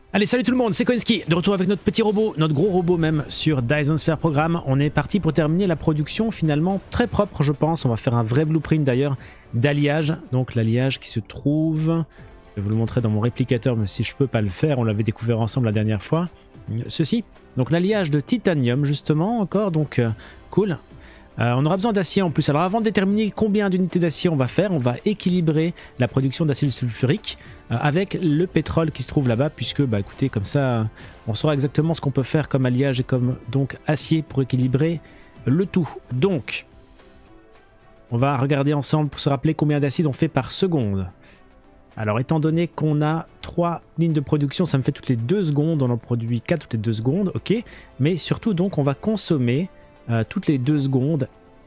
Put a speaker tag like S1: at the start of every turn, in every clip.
S1: Allez, salut tout le monde, c'est Koinski, de retour avec notre petit robot, notre gros robot même, sur Dyson Sphere Programme. On est parti pour terminer la production finalement très propre, je pense. On va faire un vrai blueprint d'ailleurs d'alliage. Donc l'alliage qui se trouve, je vais vous le montrer dans mon réplicateur, mais si je peux pas le faire, on l'avait découvert ensemble la dernière fois. Ceci, donc l'alliage de titanium justement, encore, donc cool. On aura besoin d'acier en plus. Alors avant de déterminer combien d'unités d'acier on va faire, on va équilibrer la production d'acide sulfurique avec le pétrole qui se trouve là-bas, puisque bah écoutez, comme ça on saura exactement ce qu'on peut faire comme alliage et comme donc acier pour équilibrer le tout. Donc on va regarder ensemble pour se rappeler combien d'acide on fait par seconde. Alors étant donné qu'on a 3 lignes de production, ça me fait toutes les 2 secondes, on en produit 4 toutes les 2 secondes, ok. Mais surtout donc on va consommer toutes les 2 secondes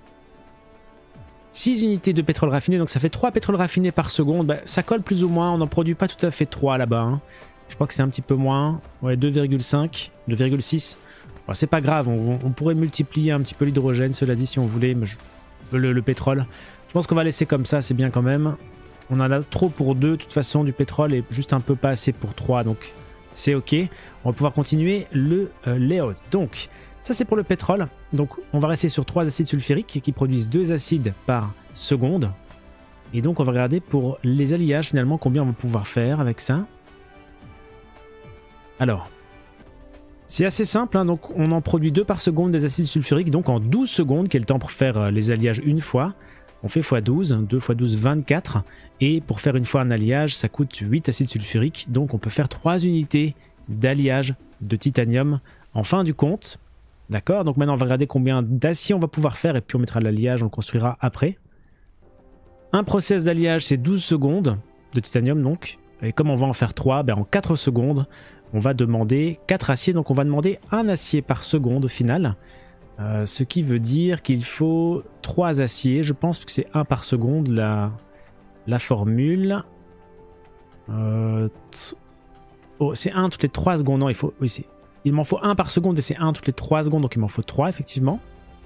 S1: 6 unités de pétrole raffiné, donc ça fait 3 pétroles raffinés par seconde. Bah, ça colle plus ou moins, on n'en produit pas tout à fait 3 là-bas, hein. Je crois que c'est un petit peu moins, ouais, 2,5, 2,6. Bon, c'est pas grave, on pourrait multiplier un petit peu l'hydrogène, cela dit, si on voulait, mais le pétrole. Je pense qu'on va laisser comme ça, c'est bien quand même. On en a trop pour 2 de toute façon du pétrole et juste un peu pas assez pour 3, donc c'est ok. On va pouvoir continuer le layout. Donc ça c'est pour le pétrole, donc on va rester sur 3 acides sulfuriques qui produisent 2 acides par seconde. Et donc on va regarder pour les alliages finalement combien on va pouvoir faire avec ça. Alors, c'est assez simple, hein, donc on en produit 2 par seconde des acides sulfuriques, donc en 12 secondes, qui est le temps pour faire les alliages une fois. On fait x12, 2 x 12, 24. Et pour faire une fois un alliage, ça coûte 8 acides sulfuriques, donc on peut faire 3 unités d'alliage de titanium en fin du compte. D'accord, donc maintenant on va regarder combien d'acier on va pouvoir faire et puis on mettra l'alliage, on le construira après. Un process d'alliage c'est 12 secondes de titanium donc. Et comme on va en faire 3, ben en 4 secondes on va demander 4 aciers. Donc on va demander un acier par seconde au final. Ce qui veut dire qu'il faut 3 aciers. Je pense que c'est 1 par seconde la formule. Oh, c'est 1 toutes les 3 secondes. Non, il faut... Oui, c'est... Il m'en faut 1 par seconde et c'est 1 toutes les 3 secondes, donc il m'en faut 3 effectivement.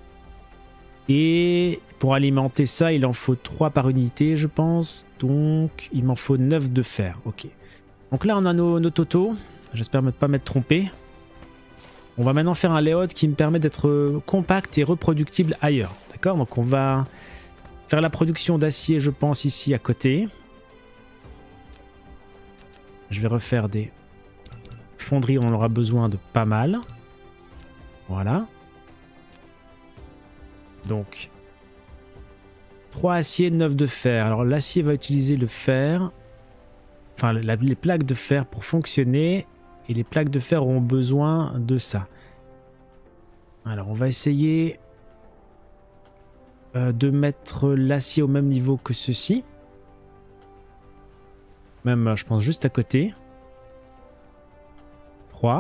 S1: Et pour alimenter ça, il en faut 3 par unité, je pense. Donc il m'en faut 9 de fer, ok. Donc là on a nos totaux, j'espère ne pas m'être trompé. On va maintenant faire un layout qui me permet d'être compact et reproductible ailleurs. D'accord, donc on va faire la production d'acier, je pense, ici à côté. Je vais refaire des... fonderie, on en aura besoin de pas mal. Voilà. Donc 3 aciers, 9 de fer. Alors l'acier va utiliser le fer, enfin les plaques de fer pour fonctionner, et les plaques de fer auront besoin de ça. Alors on va essayer de mettre l'acier au même niveau que ceci. Même je pense juste à côté. 3.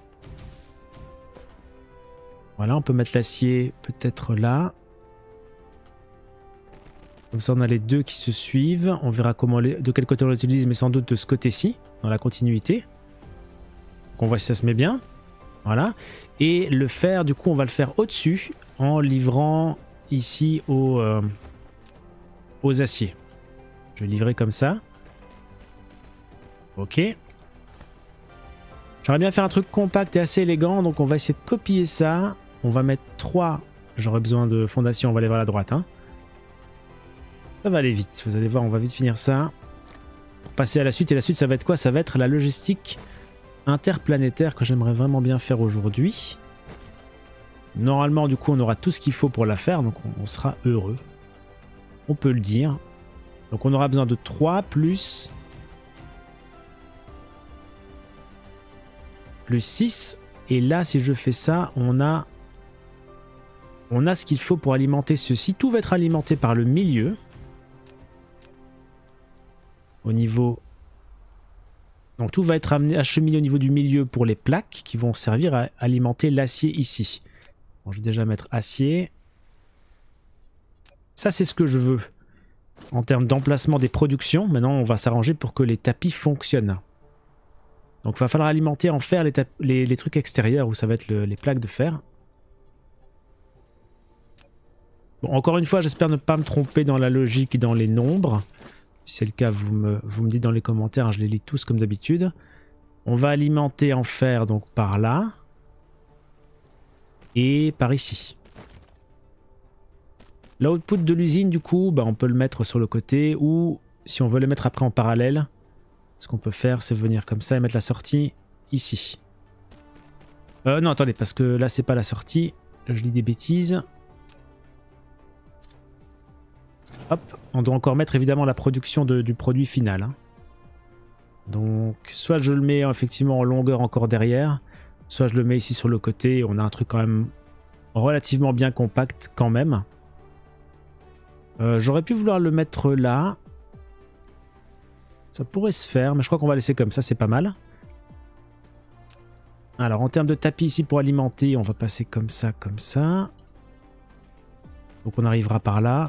S1: Voilà, on peut mettre l'acier peut-être là. Comme ça, on a les deux qui se suivent. On verra comment de quel côté on l'utilise, mais sans doute de ce côté-ci, dans la continuité. Donc on voit si ça se met bien. Voilà. Et le fer, du coup, on va le faire au-dessus en livrant ici aux aciers. Je vais livrer comme ça. Ok. J'aimerais bien faire un truc compact et assez élégant, donc on va essayer de copier ça. On va mettre 3. J'aurai besoin de fondation, on va aller vers la droite. Hein. Ça va aller vite, vous allez voir, on va vite finir ça. Pour passer à la suite, et la suite ça va être quoi? Ça va être la logistique interplanétaire que j'aimerais vraiment bien faire aujourd'hui. Normalement, du coup, on aura tout ce qu'il faut pour la faire, donc on sera heureux. On peut le dire. Donc on aura besoin de 3 plus 6, et là si je fais ça, on a ce qu'il faut pour alimenter ceci. Tout va être alimenté par le milieu. Au niveau... Donc tout va être acheminé au niveau du milieu pour les plaques qui vont servir à alimenter l'acier ici. Bon, je vais déjà mettre acier. Ça c'est ce que je veux en termes d'emplacement des productions. Maintenant on va s'arranger pour que les tapis fonctionnent. Donc il va falloir alimenter en fer les trucs extérieurs où ça va être les plaques de fer. Bon, encore une fois, j'espère ne pas me tromper dans la logique et dans les nombres. Si c'est le cas, vous me dites dans les commentaires, je les lis tous comme d'habitude. On va alimenter en fer donc par là. Et par ici. L'output de l'usine du coup, bah, on peut le mettre sur le côté ou si on veut le mettre après en parallèle, ce qu'on peut faire c'est venir comme ça et mettre la sortie ici. Non attendez parce que là c'est pas la sortie, je dis des bêtises. Hop, on doit encore mettre évidemment la production du produit final. Hein. Donc soit je le mets effectivement en longueur encore derrière, soit je le mets ici sur le côté et on a un truc quand même relativement bien compact quand même. J'aurais pu vouloir le mettre là. Ça pourrait se faire, mais je crois qu'on va laisser comme ça, c'est pas mal. Alors en termes de tapis ici pour alimenter, on va passer comme ça, comme ça. Donc on arrivera par là.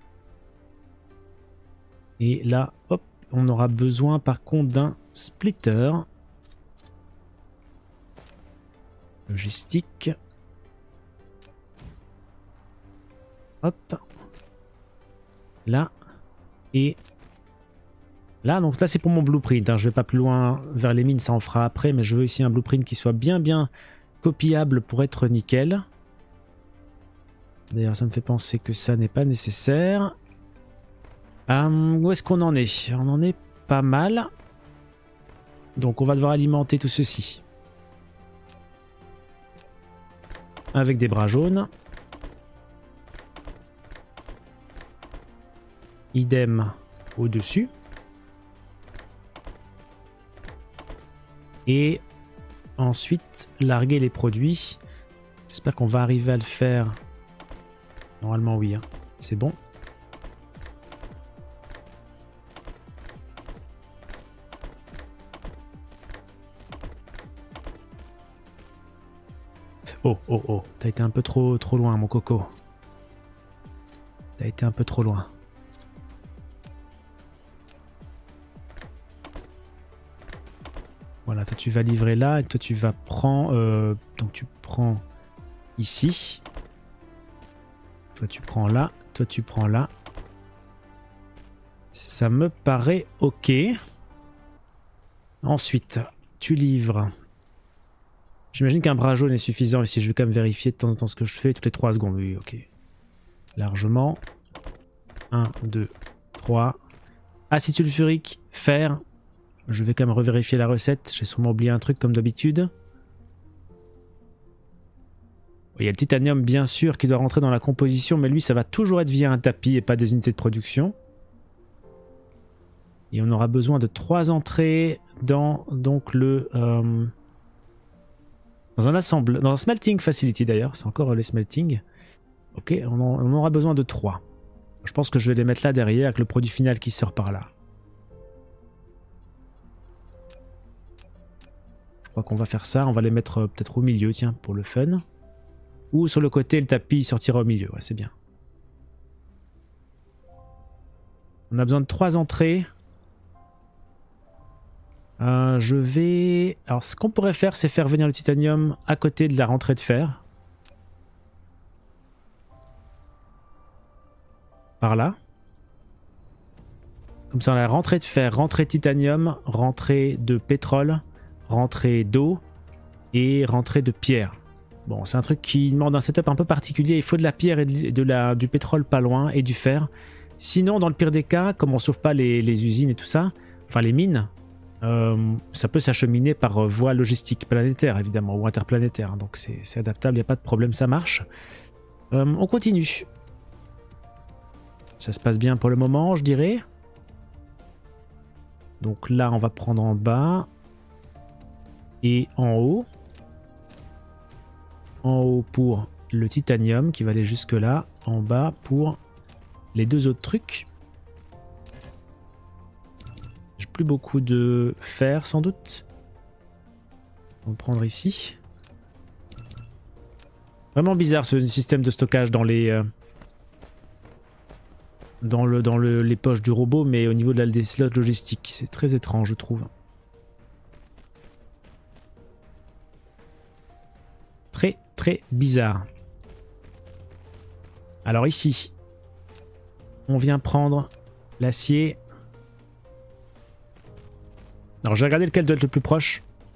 S1: Et là, hop, on aura besoin par contre d'un splitter. Logistique. Hop. Là. Et là, donc là c'est pour mon blueprint. Hein. Je vais pas plus loin vers les mines, ça en fera après. Mais je veux ici un blueprint qui soit bien copiable pour être nickel. D'ailleurs, ça me fait penser que ça n'est pas nécessaire. Où est-ce qu'on en est? On en est pas mal. Donc on va devoir alimenter tout ceci. Avec des bras jaunes. Idem au-dessus. Et ensuite larguer les produits. J'espère qu'on va arriver à le faire. Normalement oui, hein. C'est bon. Oh, oh, oh, t'as été un peu trop loin, mon coco. T'as été un peu trop loin. Voilà, toi tu vas livrer là et toi tu vas prendre... donc tu prends ici. Toi tu prends là, toi tu prends là. Ça me paraît ok. Ensuite, tu livres... J'imagine qu'un bras jaune est suffisant ici. Je vais quand même vérifier de temps en temps ce que je fais. Toutes les 3 secondes. Oui, ok. Largement. 1, 2, 3. Acide sulfurique, fer. Je vais quand même revérifier la recette. J'ai sûrement oublié un truc comme d'habitude. Il y a le titanium bien sûr qui doit rentrer dans la composition. Mais lui ça va toujours être via un tapis et pas des unités de production. Et on aura besoin de 3 entrées dans donc le... dans un smelting facility d'ailleurs, c'est encore les smelting. Ok, on aura besoin de 3. Je pense que je vais les mettre là derrière avec le produit final qui sort par là. Je crois qu'on va faire ça, on va les mettre peut-être au milieu, tiens, pour le fun. Ou sur le côté, le tapis sortira au milieu, ouais, c'est bien. On a besoin de 3 entrées. Je vais... Alors ce qu'on pourrait faire, c'est faire venir le titanium à côté de la rentrée de fer. Par là. Comme ça on a rentrée de fer, rentrée de titanium, rentrée de pétrole, rentrée d'eau et rentrée de pierre. Bon, c'est un truc qui demande un setup un peu particulier. Il faut de la pierre et du pétrole pas loin et du fer. Sinon, dans le pire des cas, comme on sauve pas les usines et tout ça, enfin les mines... ça peut s'acheminer par voie logistique planétaire évidemment ou interplanétaire, donc c'est adaptable, il n'y a pas de problème, ça marche. On continue. Ça se passe bien pour le moment, je dirais. Donc là on va prendre en bas et en haut. En haut pour le titanium qui va aller jusque là, en bas pour les 2 autres trucs. J'ai plus beaucoup de fer sans doute. On va prendre ici. Vraiment bizarre ce système de stockage dans les les poches du robot, mais au niveau des slots logistiques, c'est très étrange je trouve. Très bizarre. Alors ici, on vient prendre l'acier. Alors je vais regarder lequel doit être le plus proche.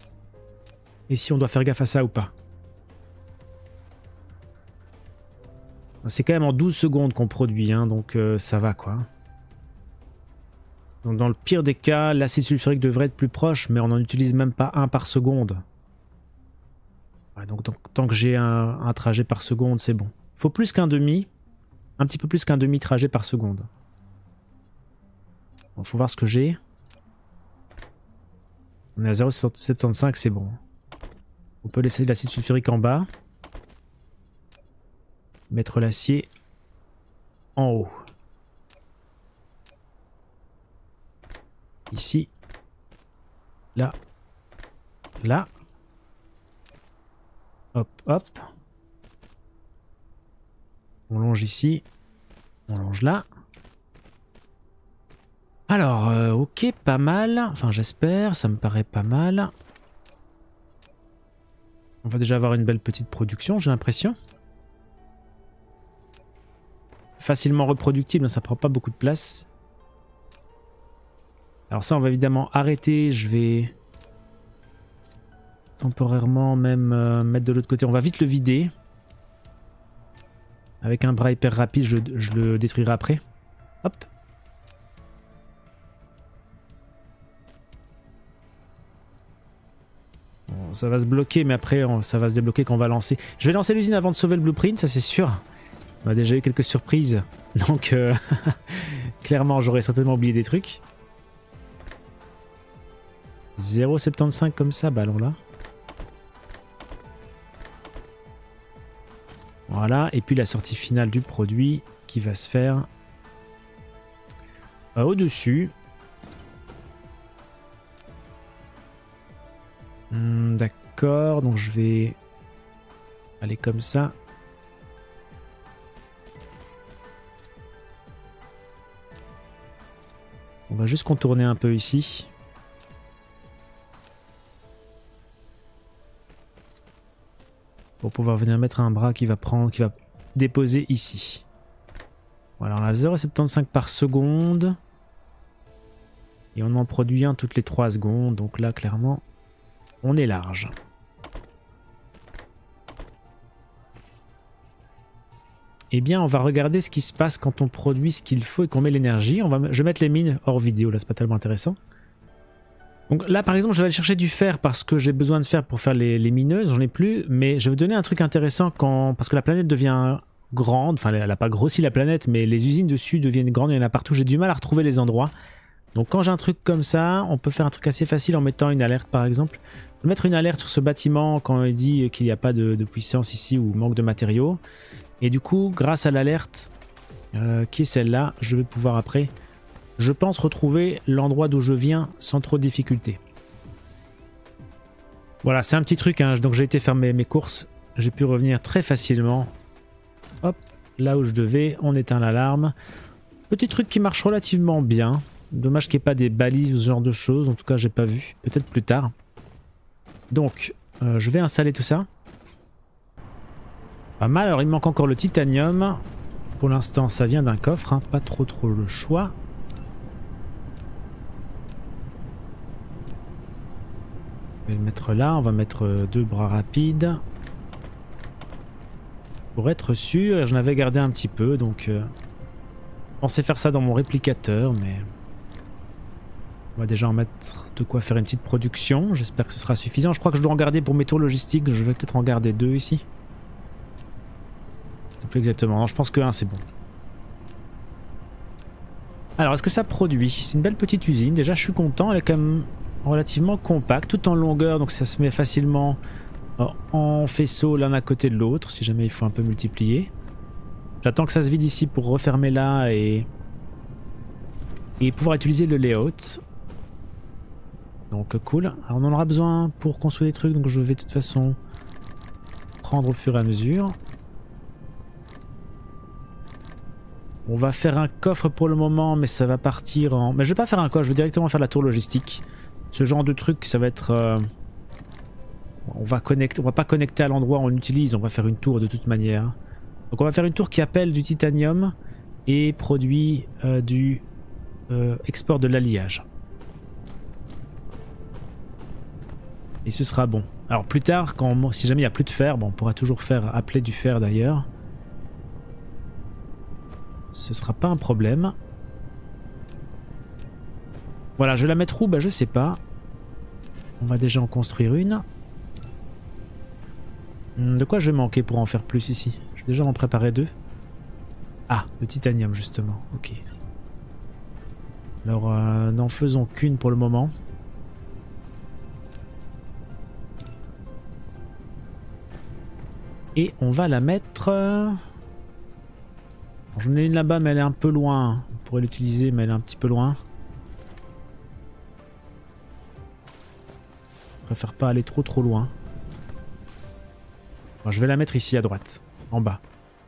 S1: Et si on doit faire gaffe à ça ou pas? C'est quand même en 12 secondes qu'on produit, hein, donc ça va quoi. Donc dans le pire des cas, l'acide sulfurique devrait être plus proche, mais on n'en utilise même pas un par seconde. Ouais, donc tant que j'ai un trajet par seconde, c'est bon. Il faut plus qu'un demi, un petit peu plus qu'un demi trajet par seconde. Bon, faut voir ce que j'ai. On est à 0,75, c'est bon. On peut laisser de l'acide sulfurique en bas. Mettre l'acier en haut. Ici. Là. Là. Hop, hop. On longe ici. On longe là. Alors, ok, pas mal. Enfin, j'espère, ça me paraît pas mal. On va déjà avoir une belle petite production, j'ai l'impression. Facilement reproductible, ça prend pas beaucoup de place. Alors ça, on va évidemment arrêter. Je vais temporairement même mettre de l'autre côté. On va vite le vider. Avec un bras hyper rapide, je le détruirai après. Hop. Bon, ça va se bloquer, mais après, ça va se débloquer quand on va lancer. Je vais lancer l'usine avant de sauver le blueprint, ça c'est sûr. On a déjà eu quelques surprises. Donc, clairement, j'aurais certainement oublié des trucs. 0,75 comme ça, bah allons là. Voilà, et puis la sortie finale du produit qui va se faire au-dessus. D'accord, donc je vais aller comme ça. On va juste contourner un peu ici. Pour pouvoir venir mettre un bras qui va déposer ici. Voilà, on a 0,75 par seconde. Et on en produit un toutes les 3 secondes. Donc là, clairement, on est large. Eh bien, on va regarder ce qui se passe quand on produit ce qu'il faut et qu'on met l'énergie. Je vais mettre les mines hors vidéo, là, c'est pas tellement intéressant. Donc là, par exemple, je vais aller chercher du fer parce que j'ai besoin de fer pour faire les mineuses, j'en ai plus. Mais je vais vous donner un truc intéressant parce que la planète devient grande. Enfin, elle n'a pas grossi la planète, mais les usines dessus deviennent grandes, il y en a partout. J'ai du mal à retrouver les endroits. Donc quand j'ai un truc comme ça, on peut faire un truc assez facile en mettant une alerte, par exemple. Je vais mettre une alerte sur ce bâtiment quand il dit qu'il n'y a pas de puissance ici ou manque de matériaux. Et du coup, grâce à l'alerte qui est celle-là, je vais pouvoir après... Je pense retrouver l'endroit d'où je viens sans trop de difficulté. Voilà, c'est un petit truc, hein. Donc j'ai été faire mes courses. J'ai pu revenir très facilement. Hop, là où je devais, on éteint l'alarme. Petit truc qui marche relativement bien. Dommage qu'il n'y ait pas des balises ou ce genre de choses. En tout cas, j'ai pas vu. Peut-être plus tard. Donc, je vais installer tout ça. Pas mal. Alors, il me manque encore le titanium. Pour l'instant, ça vient d'un coffre, hein. Pas trop le choix. Je vais le mettre là, on va mettre 2 bras rapides. Pour être sûr, j'en avais gardé un petit peu, donc... je pensais faire ça dans mon réplicateur, mais... On va déjà en mettre de quoi faire une petite production, j'espère que ce sera suffisant. Je crois que je dois en garder pour mes tours logistiques, je vais peut-être en garder 2 ici. C'est plus exactement, non, je pense que 1 c'est bon. Alors, est-ce que ça produit? C'est une belle petite usine, déjà je suis content, elle est quand même... relativement compact, tout en longueur, donc ça se met facilement en faisceau l'un à côté de l'autre, si jamais il faut un peu multiplier. J'attends que ça se vide ici pour refermer là et pouvoir utiliser le layout. Donc cool. Alors on en aura besoin pour construire des trucs, donc je vais de toute façon prendre au fur et à mesure. On va faire un coffre pour le moment, mais ça va partir en... Mais je vais pas faire un coffre, je vais directement faire la tour logistique. Ce genre de truc, ça va être... on va pas connecter à l'endroit où on l'utilise, on va faire une tour de toute manière. Donc on va faire une tour qui appelle du titanium et produit du export de l'alliage. Et ce sera bon. Alors plus tard, si jamais il n'y a plus de fer, bon, on pourra toujours faire appeler du fer d'ailleurs. Ce sera pas un problème. Voilà, je vais la mettre où? Bah je sais pas. On va déjà en construire une. De quoi je vais manquer pour en faire plus ici? Je vais déjà en préparer 2. Ah, le titanium justement, ok. Alors n'en faisons qu'une pour le moment. Et on va la mettre... J'en ai une là-bas mais elle est un peu loin. On pourrait l'utiliser mais elle est un petit peu loin. Je préfère pas aller trop loin. Bon, je vais la mettre ici à droite, en bas.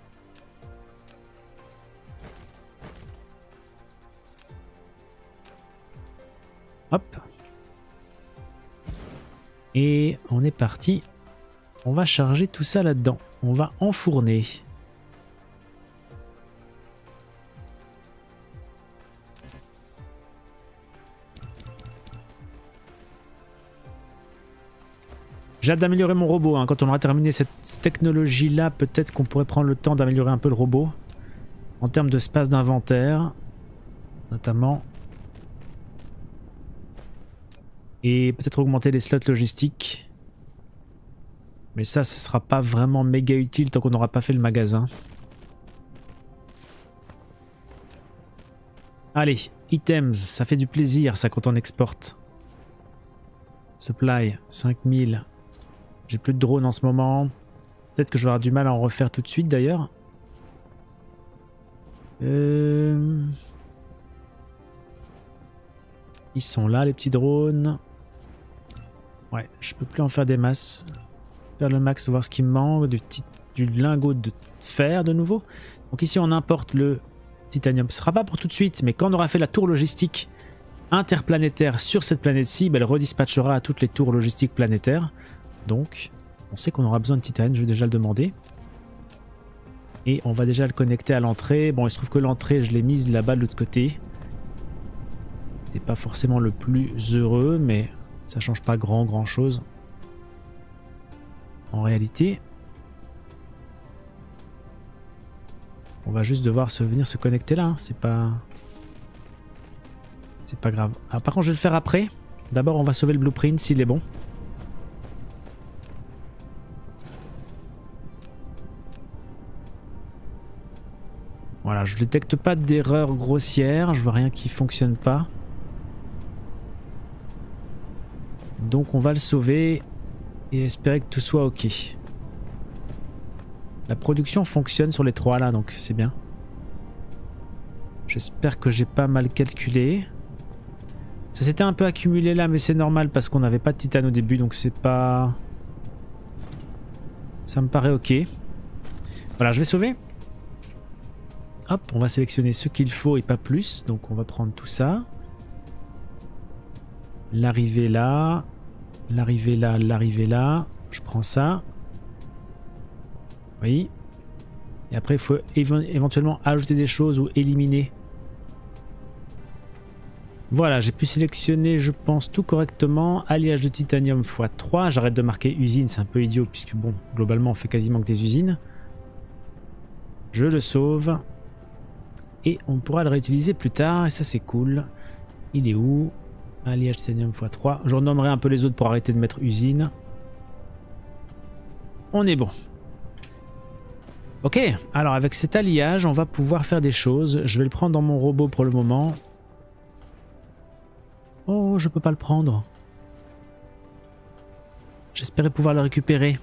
S1: Hop. Et on est parti. On va charger tout ça là-dedans. On va enfourner. J'ai hâte d'améliorer mon robot. Hein. Quand on aura terminé cette technologie-là, peut-être qu'on pourrait prendre le temps d'améliorer un peu le robot. En termes de space d'inventaire, notamment. Et peut-être augmenter les slots logistiques. Mais ça, ce sera pas vraiment méga utile tant qu'on n'aura pas fait le magasin. Allez, items, ça fait du plaisir ça quand on exporte. Supply, 5000. J'ai plus de drones en ce moment. Peut-être que je vais avoir du mal à en refaire tout de suite d'ailleurs. Ils sont là les petits drones. Ouais, je peux plus en faire des masses. Faire le max, voir ce qui me manque. Du lingot de fer de nouveau. Donc ici on importe le titanium. Ce sera pas pour tout de suite, mais quand on aura fait la tour logistique interplanétaire sur cette planète-ci, elle redispatchera à toutes les tours logistiques planétaires. Donc on sait qu'on aura besoin de titane, je vais déjà le demander. Et on va déjà le connecter à l'entrée. Bon, il se trouve que l'entrée, je l'ai mise là-bas de l'autre côté. C'est pas forcément le plus heureux, mais ça change pas grand chose. En réalité, on va juste devoir venir se connecter là. Hein. C'est pas grave. Alors, par contre, je vais le faire après. D'abord, on va sauver le blueprint s'il est bon. Voilà, je détecte pas d'erreur grossière. Je vois rien qui fonctionne pas. Donc, on va le sauver et espérer que tout soit ok. La production fonctionne sur les 3 là, donc c'est bien. J'espère que j'ai pas mal calculé. Ça s'était un peu accumulé là, mais c'est normal parce qu'on n'avait pas de titane au début, donc c'est pas... Ça me paraît ok. Voilà, je vais sauver. Hop, on va sélectionner ce qu'il faut et pas plus. Donc on va prendre tout ça. L'arrivée là. L'arrivée là, l'arrivée là. Je prends ça. Oui. Et après, il faut éventuellement ajouter des choses ou éliminer. Voilà, j'ai pu sélectionner, je pense, tout correctement. Alliage de titanium x3. J'arrête de marquer usine, c'est un peu idiot, puisque bon, globalement, on fait quasiment que des usines. Je le sauve. Et on pourra le réutiliser plus tard, et ça c'est cool. Il est où? Alliage titanium x3. Je renommerai un peu les autres pour arrêter de mettre usine. On est bon. Ok, alors avec cet alliage, on va pouvoir faire des choses. Je vais le prendre dans mon robot pour le moment. Oh, je peux pas le prendre. J'espérais pouvoir le récupérer.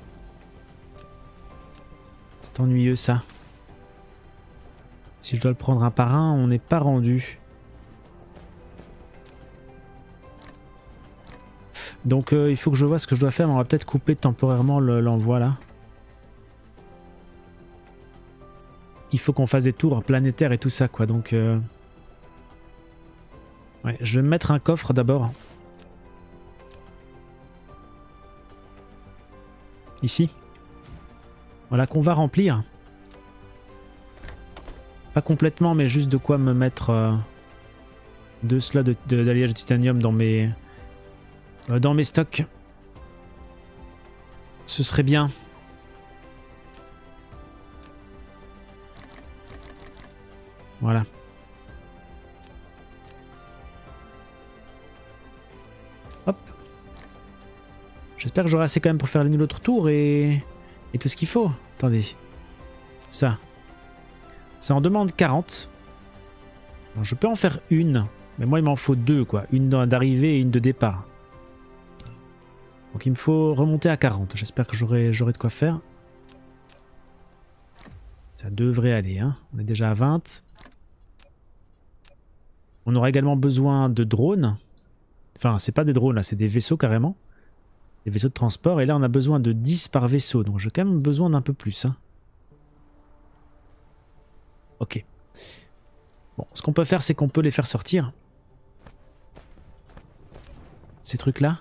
S1: C'est ennuyeux ça. Si je dois le prendre un par un, on n'est pas rendu. Donc il faut que je vois ce que je dois faire, mais on va peut-être couper temporairement l'envoi là. Il faut qu'on fasse des tours planétaires et tout ça quoi, donc... Ouais, je vais me mettre un coffre d'abord. Ici. Voilà, qu'on va remplir. Pas complètement, mais juste de quoi me mettre 2 slots d'alliage de titanium dans mes stocks. Ce serait bien. Voilà. Hop. J'espère que j'aurai assez quand même pour faire l'autre tour et tout ce qu'il faut. Attendez. Ça. Ça en demande 40. Alors, je peux en faire une. Mais moi, il m'en faut deux, quoi. Une d'arrivée et une de départ. Donc, il me faut remonter à 40. J'espère que j'aurai de quoi faire. Ça devrait aller, hein. On est déjà à 20. On aura également besoin de drones. Enfin, c'est pas des drones, là, c'est des vaisseaux carrément. Des vaisseaux de transport. Et là, on a besoin de 10 par vaisseau. Donc, j'ai quand même besoin d'un peu plus, hein. Ok. Bon, ce qu'on peut faire, c'est qu'on peut les faire sortir. Ces trucs-là.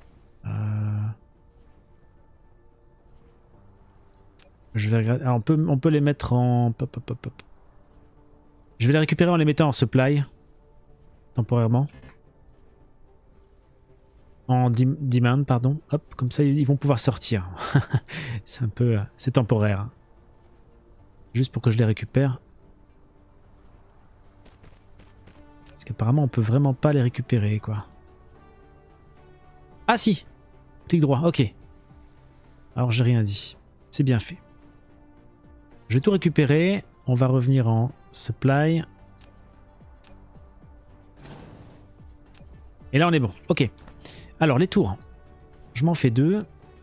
S1: Je vais regarder. Alors, on peut les mettre en... Pop, pop, pop, pop. Je vais les récupérer en les mettant en supply. Temporairement. En demand, pardon. Hop, comme ça, ils vont pouvoir sortir. C'est un peu... c'est temporaire. Juste pour que je les récupère. Parce qu'apparemment, on peut vraiment pas les récupérer, quoi. Ah si! Clic droit, ok. Alors, j'ai rien dit. C'est bien fait. Je vais tout récupérer. On va revenir en supply. Et là, on est bon. Ok. Alors, les tours. Je m'en fais 2.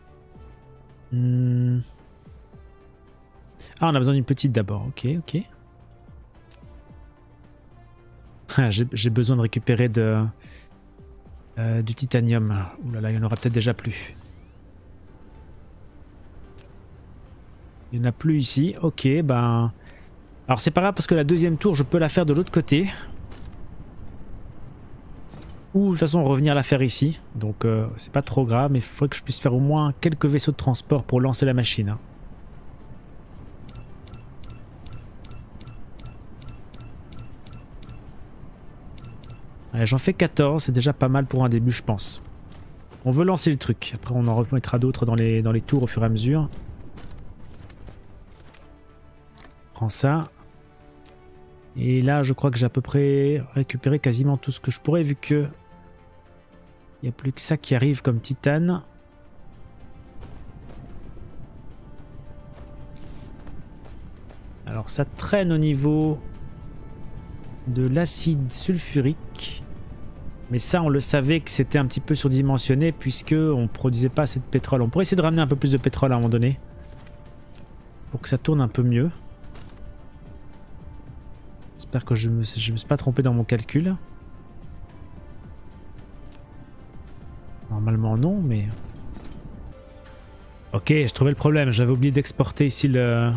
S1: Ah, on a besoin d'une petite d'abord. Ok, ok. Ah, j'ai besoin de récupérer du titanium. Ouh là là, il y en aura peut-être déjà plus. Il n'y en a plus ici. Ok, ben... Alors c'est pas grave parce que la deuxième tour, je peux la faire de l'autre côté. Ou de toute façon revenir la faire ici. Donc c'est pas trop grave, mais il faudrait que je puisse faire au moins quelques vaisseaux de transport pour lancer la machine. Hein. J'en fais 14, c'est déjà pas mal pour un début je pense. On veut lancer le truc, après on en remettra d'autres dans les tours au fur et à mesure. Prends ça. Et là je crois que j'ai à peu près récupéré quasiment tout ce que je pourrais vu que... Il n'y a plus que ça qui arrive comme titane. Alors ça traîne au niveau de l'acide sulfurique. Mais ça, on le savait que c'était un petit peu surdimensionné puisque on produisait pas assez de pétrole. On pourrait essayer de ramener un peu plus de pétrole à un moment donné. Pour que ça tourne un peu mieux. J'espère que je me suis pas trompé dans mon calcul. Normalement non, mais... Ok, j'ai trouvé le problème. J'avais oublié d'exporter ici le...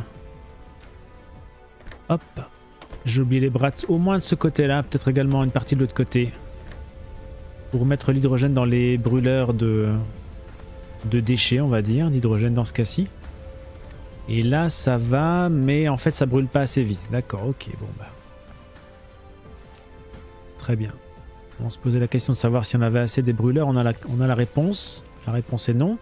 S1: Hop. J'ai oublié les bras au moins de ce côté-là. Peut-être également une partie de l'autre côté. Pour mettre l'hydrogène dans les brûleurs de déchets, on va dire. L'hydrogène dans ce cas-ci. Et là, ça va, mais en fait, ça brûle pas assez vite. D'accord, ok, bon bah. Très bien. On se posait la question de savoir si on avait assez des brûleurs. On a la réponse. La réponse est non.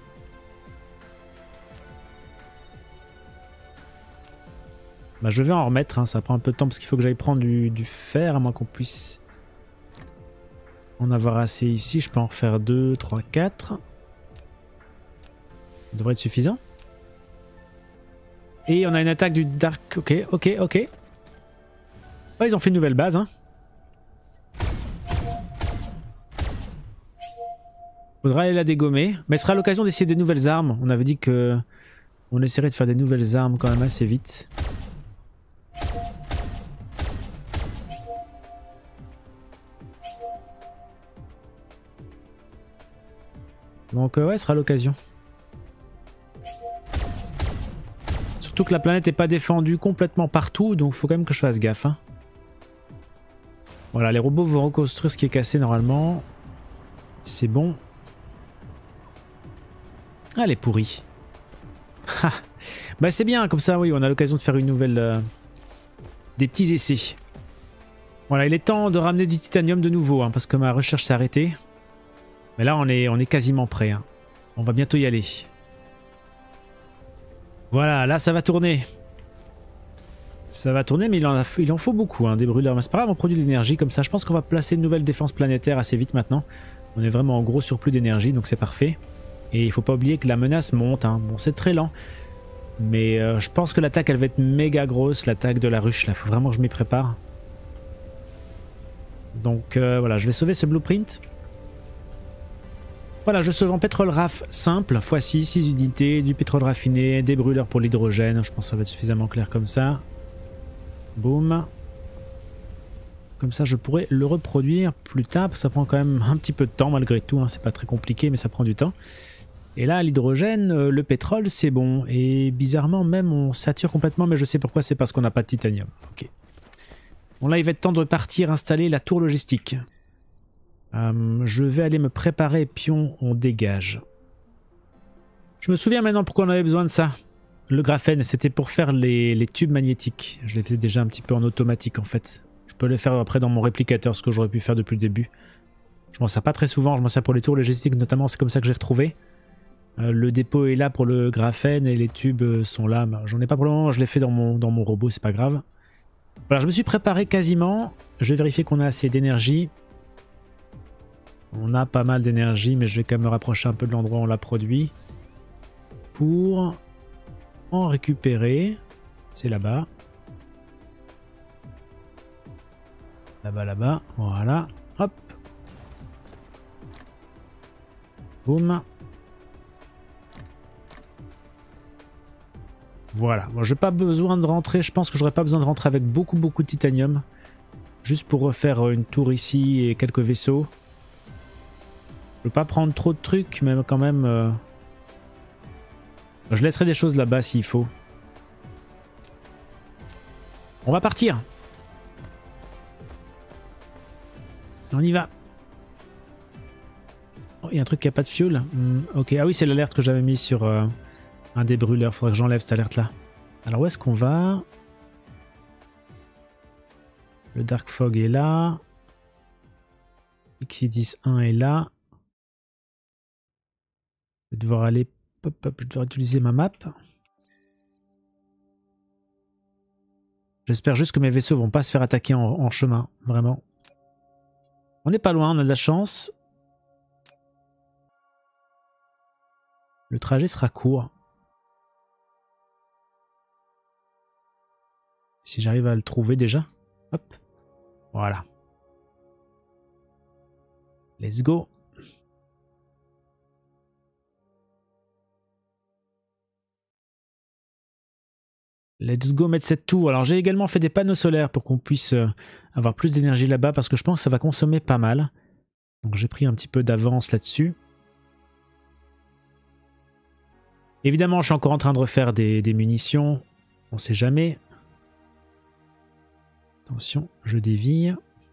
S1: Bah, je vais en remettre, hein. Ça prend un peu de temps parce qu'il faut que j'aille prendre du fer, à moins qu'on puisse en avoir assez ici. Je peux en refaire 2, 3, 4. Ça devrait être suffisant. Et on a une attaque du Dark... Ok, ok, ok. Oh, ils ont fait une nouvelle base, hein. Faudra aller la dégommer. Mais ce sera l'occasion d'essayer des nouvelles armes. On avait dit que on essaierait de faire des nouvelles armes quand même assez vite. Donc ouais, ce sera l'occasion. Surtout que la planète n'est pas défendue complètement partout, donc il faut quand même que je fasse gaffe. Hein. Voilà, les robots vont reconstruire ce qui est cassé normalement. C'est bon. Ah, elle est pourrie. Bah c'est bien, comme ça, oui, on a l'occasion de faire une nouvelle... des petits essais. Voilà, il est temps de ramener du titanium de nouveau, hein, parce que ma recherche s'est arrêtée. Mais là, on est quasiment prêt. Hein. On va bientôt y aller. Voilà, là ça va tourner. Ça va tourner, mais il en faut beaucoup, hein, des brûleurs. Mais c'est pas grave, on produit de l'énergie comme ça. Je pense qu'on va placer une nouvelle défense planétaire assez vite maintenant. On est vraiment en gros surplus d'énergie, donc c'est parfait. Et il faut pas oublier que la menace monte. Hein. Bon, c'est très lent. Mais je pense que l'attaque, elle va être méga grosse, l'attaque de la ruche. Là, faut vraiment que je m'y prépare. Donc voilà, je vais sauver ce blueprint. Voilà, je sauve en pétrole raf simple, x6, 6 unités, du pétrole raffiné, des brûleurs pour l'hydrogène. Je pense que ça va être suffisamment clair comme ça. Boum. Comme ça, je pourrais le reproduire plus tard, parce que ça prend quand même un petit peu de temps malgré tout. Hein. C'est pas très compliqué, mais ça prend du temps. Et là, l'hydrogène, le pétrole, c'est bon. Et bizarrement, même, on sature complètement, mais je sais pourquoi, c'est parce qu'on n'a pas de titanium. Ok. Bon, là, il va être temps de partir installer la tour logistique. Je vais aller me préparer, pion, on dégage. Je me souviens maintenant pourquoi on avait besoin de ça. Le graphène, c'était pour faire les tubes magnétiques. Je les faisais déjà un petit peu en automatique en fait. Je peux les faire après dans mon réplicateur, ce que j'aurais pu faire depuis le début. Je m'en sers pas très souvent, je m'en sers pour les tours logistiques notamment, c'est comme ça que j'ai retrouvé. Le dépôt est là pour le graphène et les tubes sont là. J'en ai pas pour le moment, je l'ai fait dans mon robot, c'est pas grave. Voilà, je me suis préparé quasiment. Je vais vérifier qu'on a assez d'énergie. On a pas mal d'énergie, mais je vais quand même me rapprocher un peu de l'endroit où on l'a produit. Pour en récupérer. C'est là-bas. Là-bas, là-bas. Voilà. Hop. Boum. Voilà. Bon, j'ai pas besoin de rentrer. Je pense que j'aurais pas besoin de rentrer avec beaucoup de titanium. Juste pour refaire une tour ici et quelques vaisseaux. Je veux pas prendre trop de trucs, mais quand même... Je laisserai des choses là-bas s'il faut. On va partir. On y va. Oh, il y a un truc qui a pas de fuel. Ok, ah oui, c'est l'alerte que j'avais mis sur un des brûleurs. Faudrait que j'enlève cette alerte-là. Alors où est-ce qu'on va? Le Dark Fog est là. Xidis 1 est là. Je vais devoir aller... Hop, hop, je vais devoir utiliser ma map. J'espère juste que mes vaisseaux vont pas se faire attaquer en chemin, vraiment. On n'est pas loin, on a de la chance. Le trajet sera court. Si j'arrive à le trouver déjà. Hop. Voilà. Let's go. Let's go mettre cette tour. Alors j'ai également fait des panneaux solaires pour qu'on puisse avoir plus d'énergie là-bas parce que je pense que ça va consommer pas mal. Donc j'ai pris un petit peu d'avance là-dessus. Évidemment, je suis encore en train de refaire des munitions. On sait jamais. Attention, je dévie.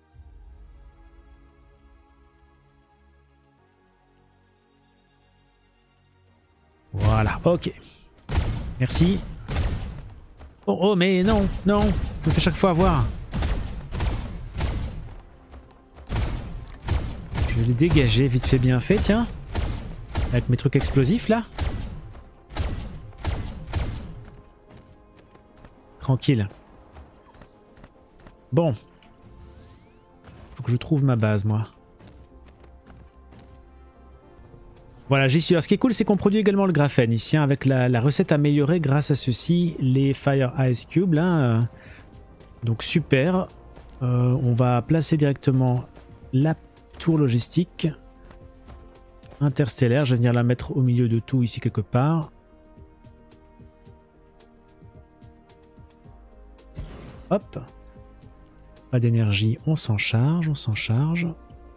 S1: Voilà, ok. Merci. Oh, oh, mais non, non, je me fais chaque fois avoir. Je vais les dégager vite fait bien fait, tiens. Avec mes trucs explosifs là. Tranquille. Bon. Faut que je trouve ma base, moi. Voilà, j'y suis. Alors, ce qui est cool, c'est qu'on produit également le graphène ici, hein, avec la recette améliorée grâce à ceci, les Fire Ice Cubes. Là, donc super. On va placer directement la tour logistique interstellaire. Je vais venir la mettre au milieu de tout ici quelque part. Hop. Pas d'énergie, on s'en charge, on s'en charge.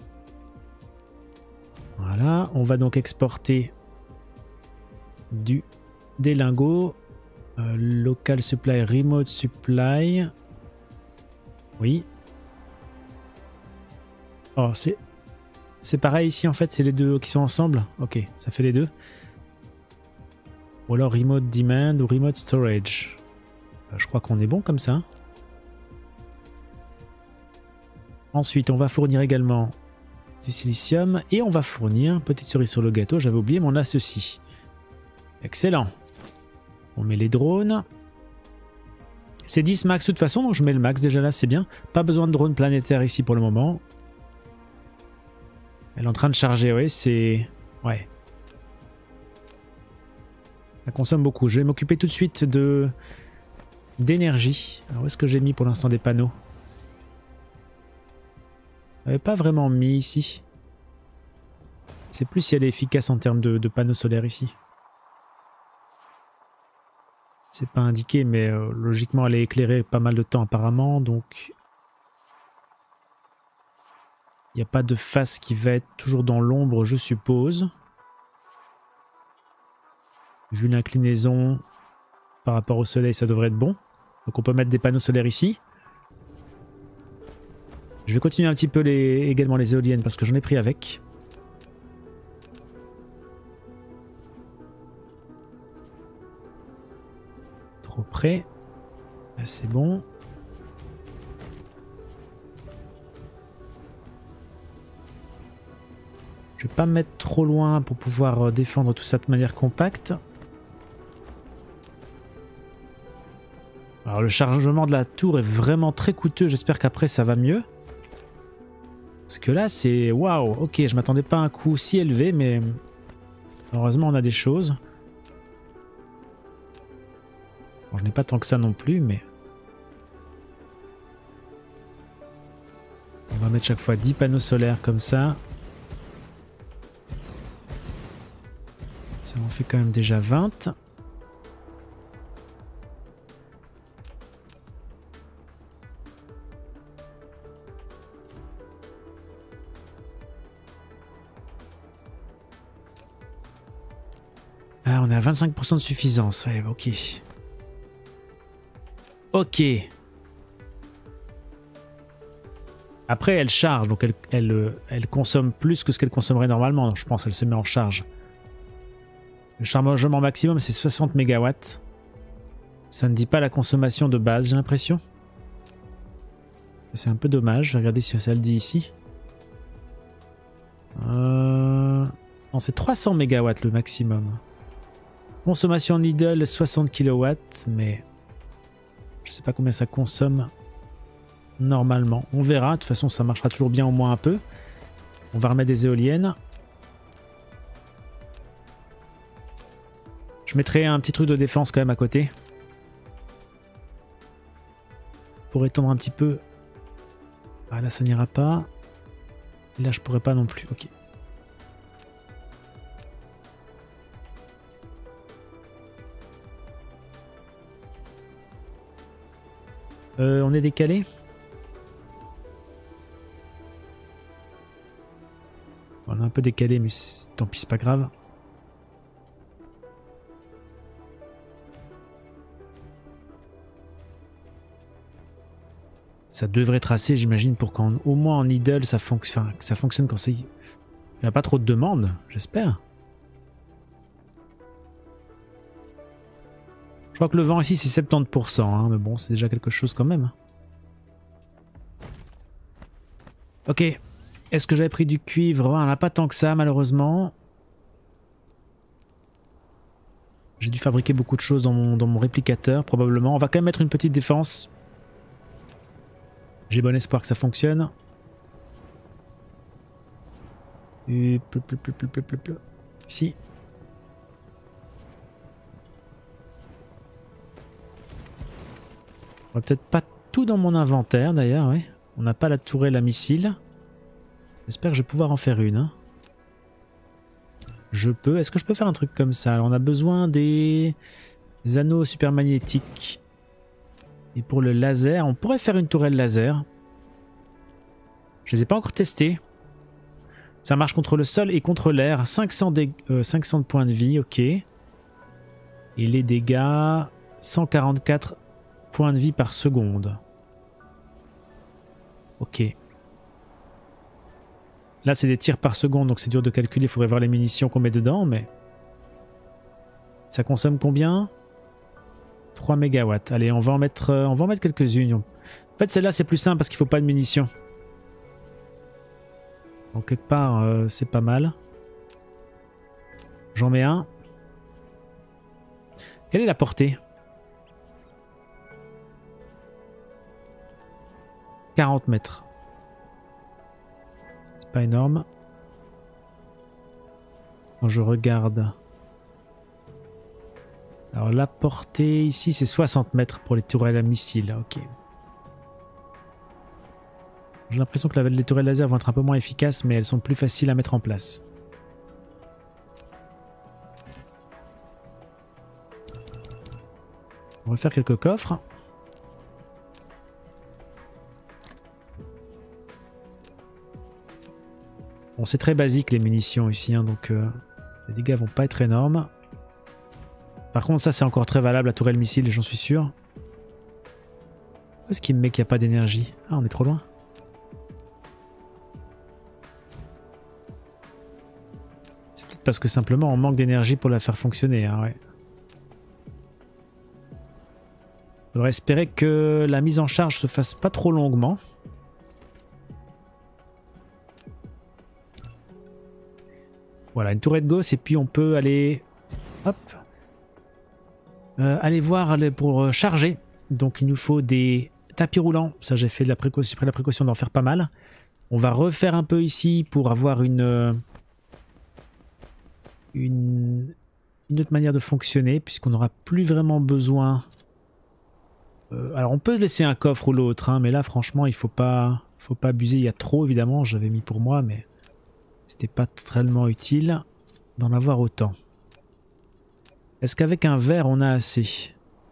S1: Voilà, on va donc exporter des lingots. Local supply, remote supply. Oui. Oh, c'est pareil ici en fait, c'est les deux qui sont ensemble. Ok, ça fait les deux. Ou alors remote demand ou remote storage. Je crois qu'on est bon comme ça. Ensuite, on va fournir également du silicium et on va fournir, petite cerise sur le gâteau, j'avais oublié, mais on a ceci. Excellent. On met les drones. C'est 10 max de toute façon, donc je mets le max déjà là, c'est bien. Pas besoin de drone planétaire ici pour le moment. Elle est en train de charger, oui, c'est... Ouais. Ça consomme beaucoup. Je vais m'occuper tout de suite d'énergie. Alors où est-ce que j'ai mis pour l'instant des panneaux? Je n'avais pas vraiment mis ici. Je sais plus si elle est efficace en termes de panneaux solaires ici. C'est pas indiqué, mais logiquement elle est éclairée pas mal de temps apparemment, donc il n'y a pas de face qui va être toujours dans l'ombre, je suppose. Vu l'inclinaison par rapport au soleil, ça devrait être bon. Donc on peut mettre des panneaux solaires ici. Je vais continuer un petit peu également les éoliennes parce que j'en ai pris avec. Trop près. Là, c'est bon. Je vais pas me mettre trop loin pour pouvoir défendre tout ça de manière compacte. Alors le chargement de la tour est vraiment très coûteux, j'espère qu'après ça va mieux. Parce que là c'est... Waouh, ok, je m'attendais pas à un coût si élevé, mais... Heureusement on a des choses. Bon, je n'ai pas tant que ça non plus, mais... On va mettre chaque fois 10 panneaux solaires comme ça. Ça en fait quand même déjà 20. Ah, on est à 25% de suffisance. Ouais, ok. Ok. Après, elle charge, donc elle consomme plus que ce qu'elle consommerait normalement. Je pense qu'elle se met en charge. Le chargement maximum, c'est 60 MW. Ça ne dit pas la consommation de base, j'ai l'impression. C'est un peu dommage. Je vais regarder si ça le dit ici. Non, c'est 300 MW le maximum. Consommation Needle, 60 kW, mais je sais pas combien ça consomme normalement. On verra, de toute façon ça marchera toujours bien au moins un peu. On va remettre des éoliennes. Je mettrai un petit truc de défense quand même à côté. Pour étendre un petit peu. Ah là ça n'ira pas. Là je pourrais pas non plus, ok. On est décalé. On est un peu décalé, mais tant pis, c'est pas grave. Ça devrait tracer, j'imagine, pour qu'au moins en idle, ça fonctionne quand il n'y a pas trop de demandes, j'espère. Je crois que le vent ici c'est 70%, hein, mais bon c'est déjà quelque chose quand même. Ok, est-ce que j'avais pris du cuivre? On n'en a pas tant que ça malheureusement. J'ai dû fabriquer beaucoup de choses dans mon réplicateur probablement. On va quand même mettre une petite défense. J'ai bon espoir que ça fonctionne. Ici. On va peut-être pas tout dans mon inventaire d'ailleurs, ouais. On n'a pas la tourelle à missile. J'espère que je vais pouvoir en faire une. Hein. Je peux. Est-ce que je peux faire un truc comme ça? Alors, on a besoin des anneaux supermagnétiques. Et pour le laser, on pourrait faire une tourelle laser. Je les ai pas encore testés. Ça marche contre le sol et contre l'air. 500 de points de vie, ok. Et les dégâts, 144 points de vie par seconde. Ok. Là, c'est des tirs par seconde, donc c'est dur de calculer. Il faudrait voir les munitions qu'on met dedans, mais... Ça consomme combien? 3 MW. Allez, on va en mettre quelques-unes. En fait, celle-là, c'est plus simple parce qu'il ne faut pas de munitions. Donc, quelque part, c'est pas mal. J'en mets un. Quelle est la portée? 40 mètres. C'est pas énorme. Quand je regarde... Alors la portée ici c'est 60 mètres pour les tourelles à missiles. Ok. J'ai l'impression que les tourelles laser vont être un peu moins efficaces, mais elles sont plus faciles à mettre en place. On va faire quelques coffres. Bon, c'est très basique les munitions ici, hein, donc les dégâts vont pas être énormes. Par contre, ça c'est encore très valable, la tourelle missile, j'en suis sûr. Où est-ce qu'il me met qu'il n'y a pas d'énergie? Ah, on est trop loin. C'est peut-être parce que simplement on manque d'énergie pour la faire fonctionner, hein, ouais. Faudrait espérer que la mise en charge se fasse pas trop longuement. Voilà, une tourette gauche et puis on peut aller... Hop. Aller voir pour charger. Donc il nous faut des tapis roulants. Ça j'ai fait de la précaution, j'ai pris la précaution d'en faire pas mal. On va refaire un peu ici pour avoir une autre manière de fonctionner puisqu'on n'aura plus vraiment besoin... alors on peut laisser un coffre ou l'autre, hein, mais là franchement il faut pas abuser. Il y a trop évidemment, j'avais mis pour moi, mais c'était pas tellement utile d'en avoir autant. Est-ce qu'avec un verre on a assez?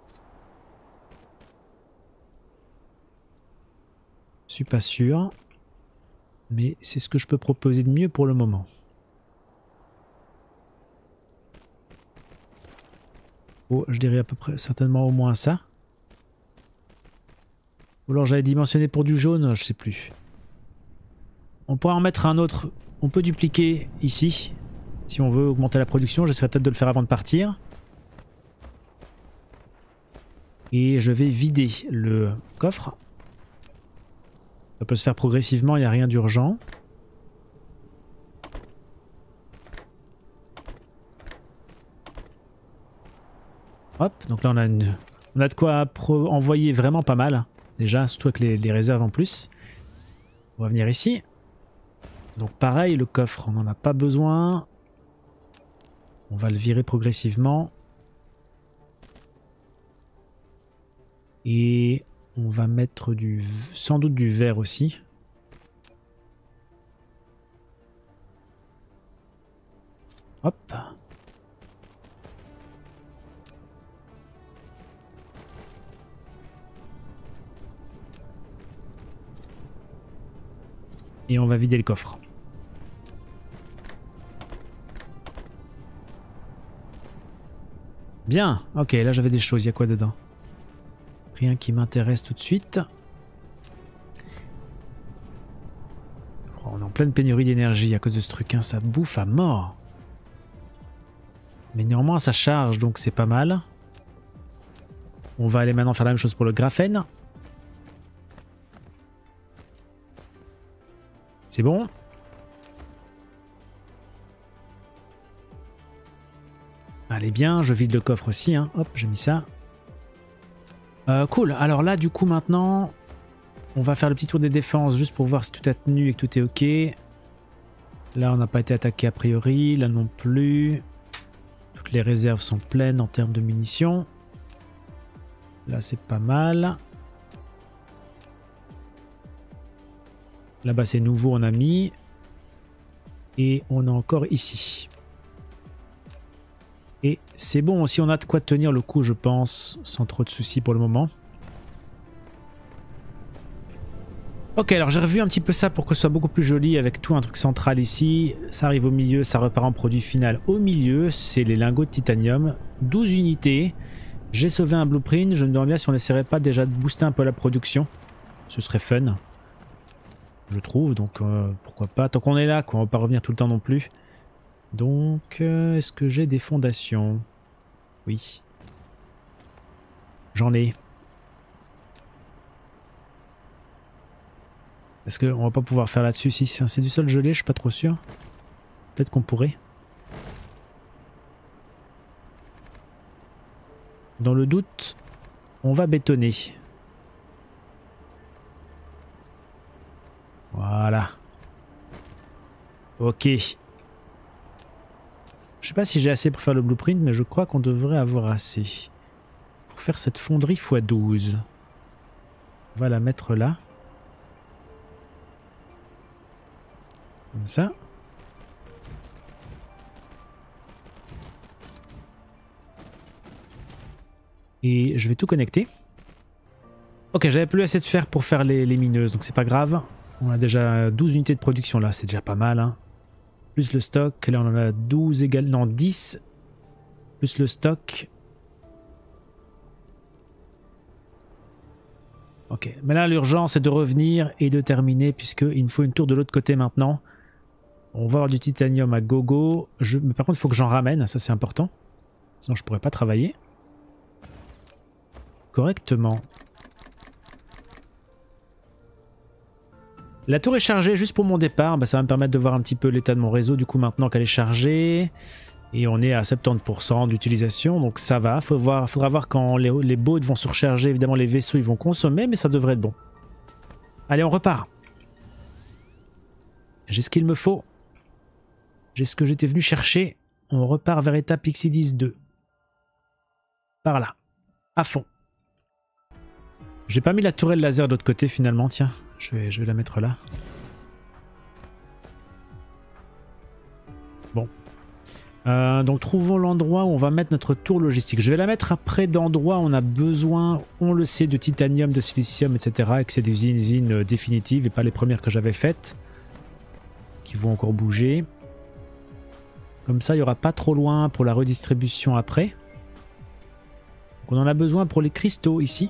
S1: Je suis pas sûr, mais c'est ce que je peux proposer de mieux pour le moment. Oh, je dirais à peu près certainement au moins ça. Ou alors j'avais dimensionné pour du jaune, je sais plus. On pourra en mettre un autre. On peut dupliquer ici. Si on veut augmenter la production, j'essaierai peut-être de le faire avant de partir. Et je vais vider le coffre. Ça peut se faire progressivement, il n'y a rien d'urgent. Hop, donc là on a de quoi envoyer vraiment pas mal. Déjà, surtout avec les réserves en plus. On va venir ici. Donc pareil, le coffre, on n'en a pas besoin. On va le virer progressivement. Et on va mettre sans doute du verre aussi. Hop. Et on va vider le coffre. Bien, ok, là j'avais des choses, il y a quoi dedans? Rien qui m'intéresse tout de suite. Oh, on est en pleine pénurie d'énergie à cause de ce truc, hein, ça bouffe à mort. Mais néanmoins ça charge, donc c'est pas mal. On va aller maintenant faire la même chose pour le graphène. C'est bon. Allez bien, je vide le coffre aussi, hein. Hop, j'ai mis ça. Cool, alors là du coup maintenant, on va faire le petit tour des défenses juste pour voir si tout a tenu et que tout est ok. Là on n'a pas été attaqué a priori, là non plus. Toutes les réserves sont pleines en termes de munitions. Là c'est pas mal. Là-bas c'est nouveau, on a mis. Et on a encore ici. Et c'est bon aussi, on a de quoi tenir le coup je pense, sans trop de soucis pour le moment. Ok, alors j'ai revu un petit peu ça pour que ce soit beaucoup plus joli avec tout un truc central ici. Ça arrive au milieu, ça repart en produit final au milieu. C'est les lingots de titanium, 12 unités. J'ai sauvé un blueprint, je me demande bien si on n'essaierait pas déjà de booster un peu la production. Ce serait fun, je trouve, donc pourquoi pas. Tant qu'on est là, quoi, on va pas revenir tout le temps non plus. Donc, est-ce que j'ai des fondations? Oui. J'en ai. Est-ce qu'on va pas pouvoir faire là-dessus? Si c'est du sol gelé, je suis pas trop sûr. Peut-être qu'on pourrait. Dans le doute, on va bétonner. Voilà. Ok. Je sais pas si j'ai assez pour faire le blueprint, mais je crois qu'on devrait avoir assez. Pour faire cette fonderie x12. On va la mettre là. Comme ça. Et je vais tout connecter. Ok, j'avais plus assez de fer pour faire les mineuses, donc c'est pas grave. On a déjà 12 unités de production là, c'est déjà pas mal. Hein. Plus le stock, là on en a 12 égales, non 10. Plus le stock. Ok, mais là l'urgence est de revenir et de terminer puisqu'il me faut une tour de l'autre côté maintenant. On va avoir du titanium à gogo. Mais par contre il faut que j'en ramène, ça c'est important. Sinon je pourrais pas travailler correctement. La tour est chargée juste pour mon départ, bah, ça va me permettre de voir un petit peu l'état de mon réseau du coup maintenant qu'elle est chargée. Et on est à 70% d'utilisation, donc ça va. Faudra voir quand les boats vont se recharger, évidemment les vaisseaux ils vont consommer, mais ça devrait être bon. Allez, on repart. J'ai ce qu'il me faut. J'ai ce que j'étais venu chercher. On repart vers étape Pixidis 2. Par là. À fond. J'ai pas mis la tourelle laser de l'autre côté finalement, tiens. Je vais la mettre là. Bon. Donc trouvons l'endroit où on va mettre notre tour logistique. Je vais la mettre près d'endroits où on a besoin, on le sait, de titanium, de silicium, etc. Et que c'est des usines définitives et pas les premières que j'avais faites. Qui vont encore bouger. Comme ça, il n'y aura pas trop loin pour la redistribution après. Donc on en a besoin pour les cristaux ici.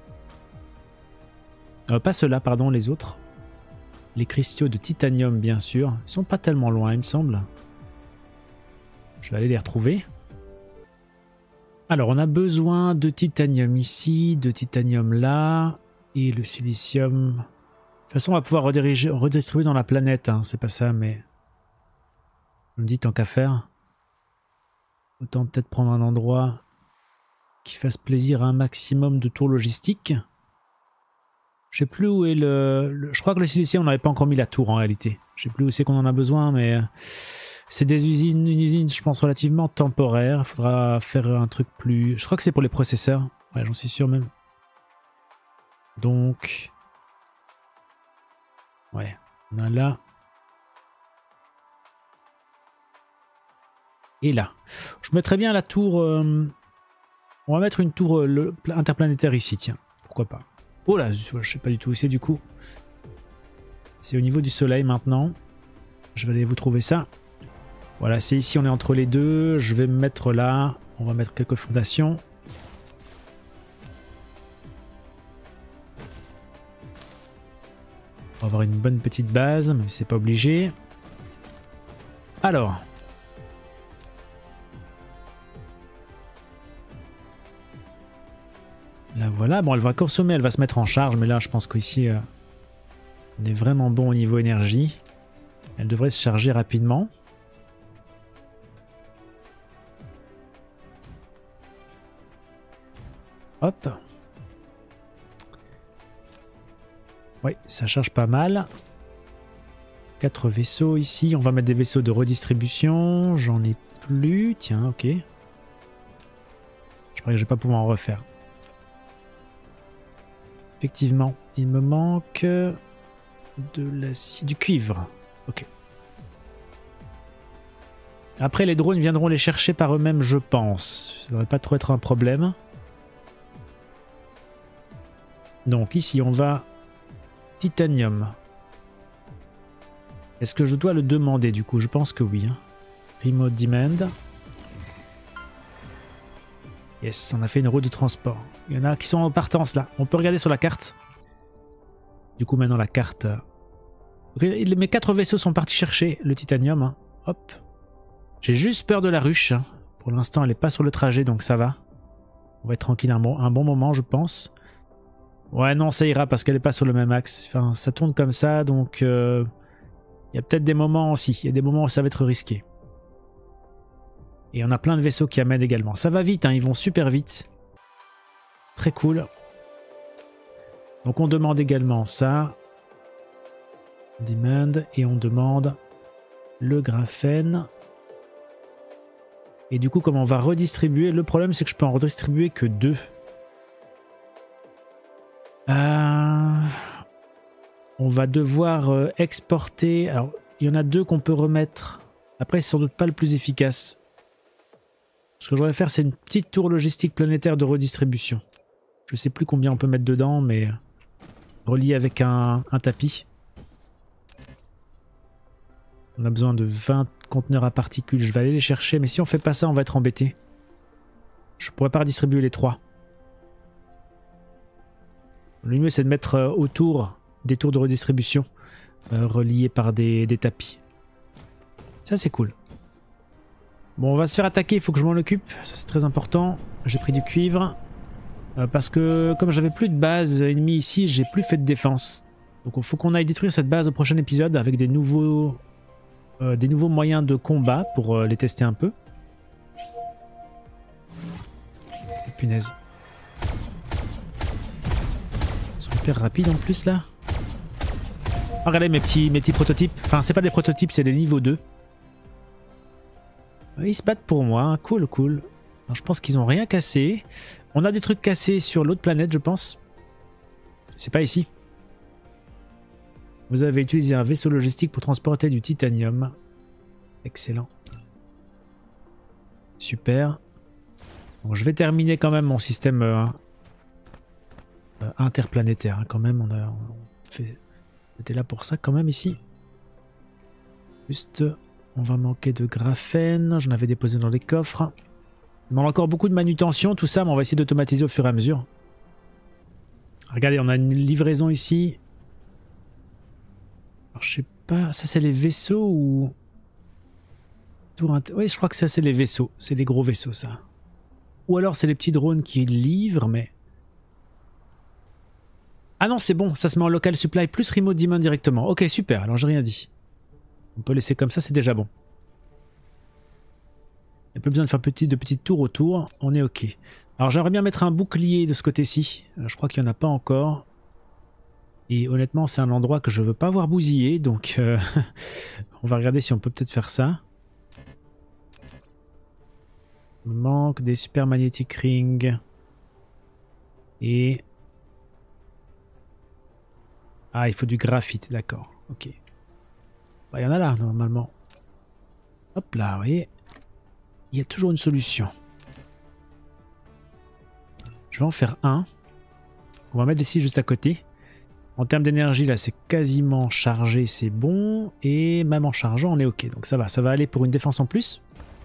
S1: Pas ceux-là, pardon, les autres. Les cristaux de titanium, bien sûr. Ils sont pas tellement loin, il me semble. Je vais aller les retrouver. Alors, on a besoin de titanium ici, de titanium là, et le silicium. De toute façon, on va pouvoir redistribuer dans la planète, hein. C'est pas ça, mais... Je me dis, tant qu'à faire. Autant peut-être prendre un endroit qui fasse plaisir à un maximum de tours logistiques. Je sais plus où est je crois que le silicium, on n'avait pas encore mis la tour en réalité. Je sais plus où c'est qu'on en a besoin, mais c'est une usine, je pense, relativement temporaire. Il faudra faire un truc plus... Je crois que c'est pour les processeurs. Ouais, j'en suis sûr même. Donc... Ouais, on a là. Et là. Je mettrais bien la tour... On va mettre une tour interplanétaire ici, tiens. Pourquoi pas. Oh là, je sais pas du tout où c'est du coup. C'est au niveau du soleil maintenant. Je vais aller vous trouver ça. Voilà, c'est ici, on est entre les deux. Je vais me mettre là. On va mettre quelques fondations. On va avoir une bonne petite base, mais c'est pas obligé. Alors. Là voilà, bon elle va consommer, elle va se mettre en charge, mais là je pense qu'ici on est vraiment bon au niveau énergie. Elle devrait se charger rapidement. Hop. Oui, ça charge pas mal. 4 vaisseaux ici, on va mettre des vaisseaux de redistribution, j'en ai plus, tiens, ok. Je crois que je vais pas pouvoir en refaire. Effectivement, il me manque du cuivre. Ok. Après, les drones viendront les chercher par eux-mêmes, je pense. Ça devrait pas trop être un problème. Donc ici, on va... Titanium. Est-ce que je dois le demander du coup? Je pense que oui. Hein. Remote demand. Yes, on a fait une route de transport. Il y en a qui sont en partance là. On peut regarder sur la carte. Du coup maintenant la carte... Mes 4 vaisseaux sont partis chercher le titanium. Hein. Hop. J'ai juste peur de la ruche. Hein. Pour l'instant elle n'est pas sur le trajet donc ça va. On va être tranquille un bon moment je pense. Ouais non ça ira parce qu'elle n'est pas sur le même axe. Enfin ça tourne comme ça donc... Il y a peut-être des moments aussi. Il y a des moments où ça va être risqué. Et on a plein de vaisseaux qui amènent également. Ça va vite, hein, ils vont super vite. Très cool. Donc on demande également ça. Demand. Et on demande le graphène. Et du coup, comme on va redistribuer, le problème c'est que je peux en redistribuer que 2. On va devoir exporter. Alors, il y en a 2 qu'on peut remettre. Après, c'est sans doute pas le plus efficace. Ce que je voudrais faire, c'est une petite tour logistique planétaire de redistribution. Je sais plus combien on peut mettre dedans, mais relié avec un tapis. On a besoin de 20 conteneurs à particules. Je vais aller les chercher, mais si on fait pas ça, on va être embêté. Je pourrais pas redistribuer les 3. Le mieux, c'est de mettre autour des tours de redistribution reliés par des tapis. Ça, c'est cool. Bon, on va se faire attaquer, il faut que je m'en occupe. Ça, c'est très important. J'ai pris du cuivre. Parce que, comme j'avais plus de base ennemie ici, j'ai plus fait de défense. Donc, il faut qu'on aille détruire cette base au prochain épisode avec des nouveaux moyens de combat pour les tester un peu. Oh, punaise. Ils sont hyper rapides en plus, là. Oh, regardez mes petits prototypes. Enfin, c'est pas des prototypes, c'est des niveaux 2. Ils se battent pour moi. Cool, cool. Alors, je pense qu'ils ont rien cassé. On a des trucs cassés sur l'autre planète, je pense. C'est pas ici. Vous avez utilisé un vaisseau logistique pour transporter du titanium. Excellent. Super. Bon, je vais terminer quand même mon système interplanétaire. Hein, quand même, on était là pour ça quand même ici. Juste, on va manquer de graphène. J'en avais déposé dans les coffres. Il manque encore beaucoup de manutention, tout ça, mais on va essayer d'automatiser au fur et à mesure. Regardez, on a une livraison ici. Alors, je sais pas, ça c'est les vaisseaux ou... Oui, je crois que ça c'est les vaisseaux. C'est les gros vaisseaux, ça. Ou alors c'est les petits drones qui livrent, mais... Ah non, c'est bon, ça se met en local supply plus remote demand directement. Ok, super, alors j'ai rien dit. On peut laisser comme ça, c'est déjà bon. Il n'y a pas besoin de faire de petites tours autour, on est ok. Alors j'aimerais bien mettre un bouclier de ce côté-ci. Je crois qu'il n'y en a pas encore. Et honnêtement, c'est un endroit que je veux pas voir bousiller, donc on va regarder si on peut peut-être faire ça. Il me manque des super magnetic rings. Et... Ah, il faut du graphite, d'accord. Ok. Bah, il y en a là, normalement. Hop là, vous voyez. Il y a toujours une solution. Je vais en faire un. On va mettre ici juste à côté. En termes d'énergie, là, c'est quasiment chargé, c'est bon. Et même en chargeant, on est ok. Donc ça va aller pour une défense en plus.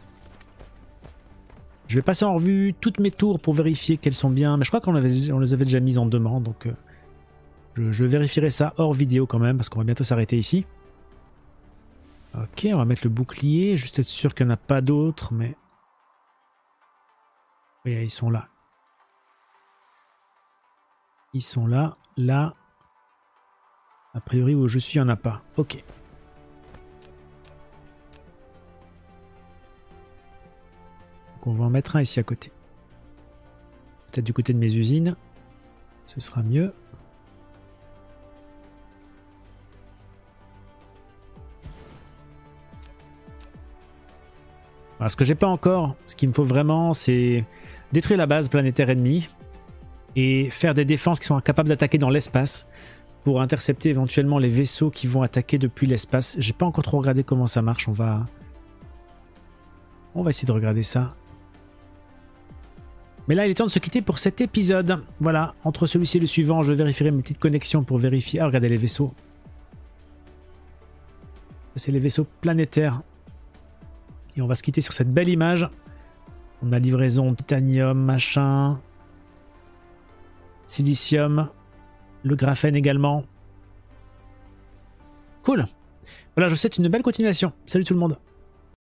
S1: Je vais passer en revue toutes mes tours pour vérifier qu'elles sont bien. Mais je crois qu'on les avait déjà mises en demande. Donc je vérifierai ça hors vidéo quand même, parce qu'on va bientôt s'arrêter ici. Ok, on va mettre le bouclier. Juste être sûr qu'il n'y en a pas d'autres, mais... Oui, ils sont là. Ils sont là, là. A priori, où je suis, il n'y en a pas. Ok. Donc on va en mettre un ici à côté. Peut-être du côté de mes usines. Ce sera mieux. Alors, ce que j'ai pas encore, ce qu'il me faut vraiment, c'est détruire la base planétaire ennemie et faire des défenses qui sont capables d'attaquer dans l'espace pour intercepter éventuellement les vaisseaux qui vont attaquer depuis l'espace. J'ai pas encore trop regardé comment ça marche, on va essayer de regarder ça. Mais là, il est temps de se quitter pour cet épisode. Voilà, entre celui-ci et le suivant, je vérifierai mes petites connexions pour vérifier. Ah, regardez les vaisseaux. C'est les vaisseaux planétaires. Et on va se quitter sur cette belle image. On a livraison titanium, machin. Silicium. Le graphène également. Cool. Voilà, je vous souhaite une belle continuation. Salut tout le monde.